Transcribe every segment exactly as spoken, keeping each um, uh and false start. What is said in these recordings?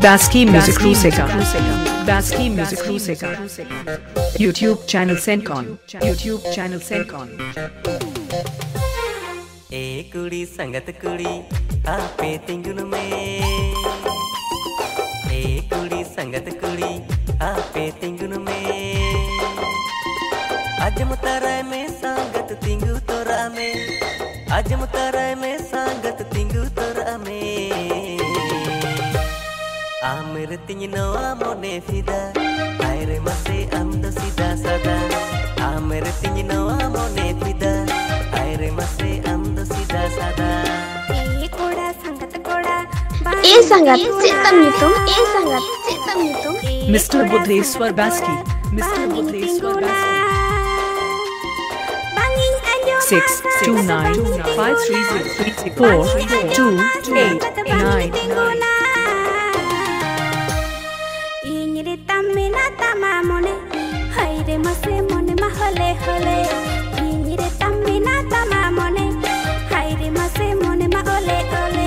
Baskey Music Ruseka. Baskey Music Ruseka. YouTube channel Sencon. YouTube channel Sencon. ए कुड़ी संगत कुड़ी आपे तिंगुन में ए कुड़ी संगत कुड़ी आपे तिंगुन में अजम तारा में संगत तिंगु तोरा में अजम तारा में संगत तिंगु तोरा में आमेर तिंगनवा मोने फिदा आयरे मसे अमद सीधा सादा आमेर तिंगनवा मोने फिदा आयरे मसे अमद सीधा सादा ए कोड़ा संगत कोड़ा ए संगत चित्तम युतुम ए संगत चित्तम युतुम mister Buddheshwar Baski mister Buddheshwar Baski six two nine five three zero three four two eight nine nine इंगरे तमिना तमा मोने हायरे मसे मोने महले हले इंगरे तमिना तमा मोने हायरे मसे मोने महले हले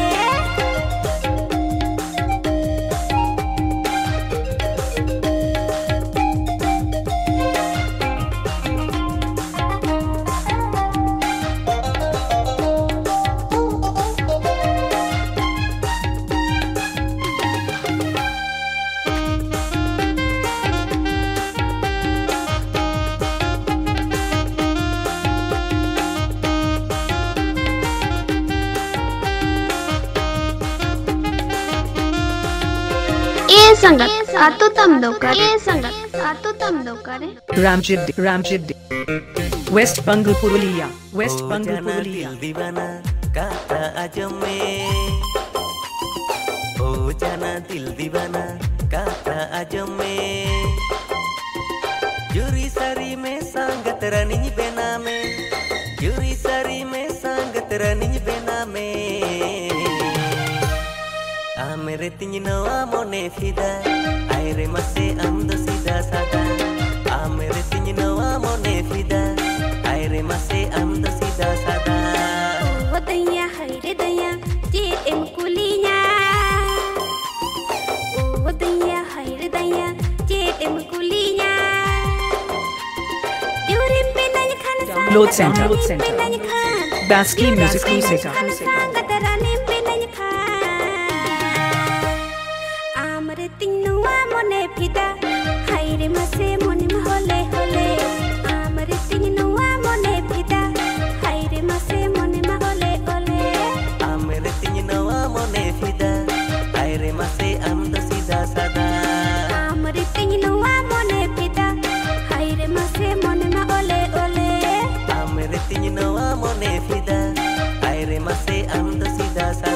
ए संगत आतो तम दो करे ए संगत आतो तम दो करे Ramjid Ramjid West Bengal Purulia West Bengal Purulia दीवाना काटा आजम में ओ जाना दिल दीवाना काटा आजम में जुरी सारी में संगत रानी बेना में जुरी सारी में संगत रानी बेना में आमेरे तिंगनवा मोने फिदा आयरे मसे अमद सीधा सादा आमेरे तिंगनवा मोने फिदा आयरे मसे अमद सीधा सादा ओ दैया हायरे दैया जे एम कुलिया ओ दैया हायरे दैया जे एम कुलिया जुरी पे नय Khan Load Center Load Center Baskey Music Ruseka संगत रानी पे नय खान आमरे तिंगनवा मोने फिदा हायरे मसे मोने महले हले आमरे तिंगनवा मोने फिदा हायरे मसे मोने महले हले आमेरे तिंगनवा मोने फिदा आयरे मसे अमद सीधा सादा आमरे तिंगनवा मोने फिदा हायरे मसे मोने महले हले आमेरे तिंगनवा मोने फिदा आयरे मसे अमद सीधा सादा